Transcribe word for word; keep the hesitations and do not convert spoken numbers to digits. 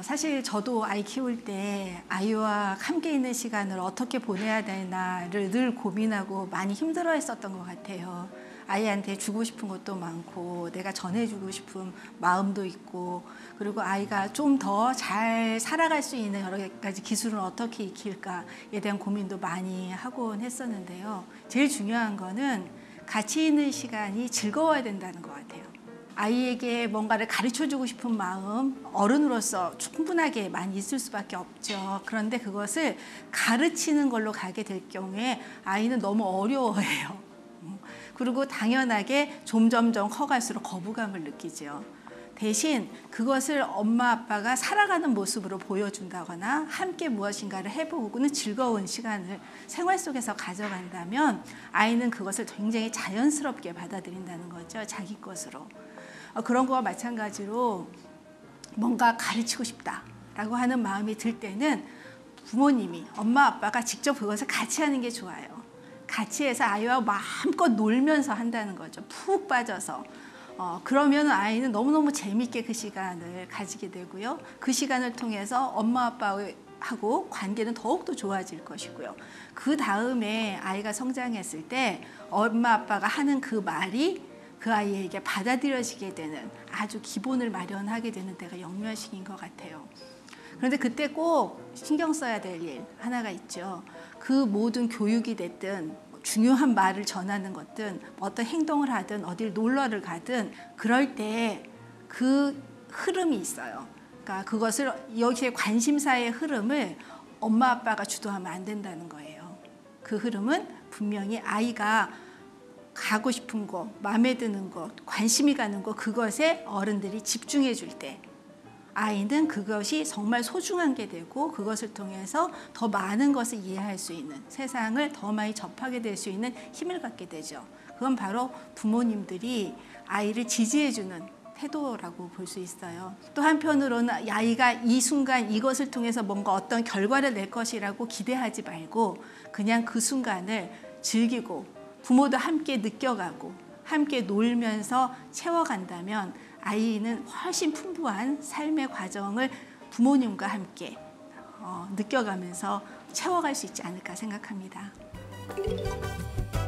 사실 저도 아이 키울 때 아이와 함께 있는 시간을 어떻게 보내야 되나를 늘 고민하고 많이 힘들어 했었던 것 같아요. 아이한테 주고 싶은 것도 많고 내가 전해주고 싶은 마음도 있고, 그리고 아이가 좀 더 잘 살아갈 수 있는 여러 가지 기술을 어떻게 익힐까에 대한 고민도 많이 하곤 했었는데요. 제일 중요한 거는 같이 있는 시간이 즐거워야 된다는 것 같아요. 아이에게 뭔가를 가르쳐주고 싶은 마음, 어른으로서 충분하게 많이 있을 수밖에 없죠. 그런데 그것을 가르치는 걸로 가게 될 경우에 아이는 너무 어려워해요. 그리고 당연하게 점점점 커갈수록 거부감을 느끼죠. 대신 그것을 엄마 아빠가 살아가는 모습으로 보여준다거나 함께 무엇인가를 해보고는 즐거운 시간을 생활 속에서 가져간다면 아이는 그것을 굉장히 자연스럽게 받아들인다는 거죠. 자기 것으로. 그런 거와 마찬가지로 뭔가 가르치고 싶다라고 하는 마음이 들 때는 부모님이, 엄마 아빠가 직접 그것을 같이 하는 게 좋아요. 같이 해서 아이와 마음껏 놀면서 한다는 거죠. 푹 빠져서. 어, 그러면 아이는 너무너무 재밌게 그 시간을 가지게 되고요. 그 시간을 통해서 엄마 아빠하고 관계는 더욱더 좋아질 것이고요. 그 다음에 아이가 성장했을 때 엄마 아빠가 하는 그 말이 그 아이에게 받아들여지게 되는 아주 기본을 마련하게 되는 때가 영유아 시기인 것 같아요. 그런데 그때 꼭 신경 써야 될 일 하나가 있죠. 그 모든 교육이 됐든 중요한 말을 전하는 것든 어떤 행동을 하든 어딜 놀러를 가든 그럴 때 그 흐름이 있어요. 그러니까 그것을, 여기에 관심사의 흐름을 엄마 아빠가 주도하면 안 된다는 거예요. 그 흐름은 분명히 아이가 가고 싶은 곳, 마음에 드는 곳, 관심이 가는 곳, 그것에 어른들이 집중해 줄 때 아이는 그것이 정말 소중한 게 되고 그것을 통해서 더 많은 것을 이해할 수 있는, 세상을 더 많이 접하게 될 수 있는 힘을 갖게 되죠. 그건 바로 부모님들이 아이를 지지해 주는 태도라고 볼 수 있어요. 또 한편으로는 아이가 이 순간 이것을 통해서 뭔가 어떤 결과를 낼 것이라고 기대하지 말고 그냥 그 순간을 즐기고 부모도 함께 느껴가고 함께 놀면서 채워간다면 아이는 훨씬 풍부한 삶의 과정을 부모님과 함께 어, 느껴가면서 채워갈 수 있지 않을까 생각합니다.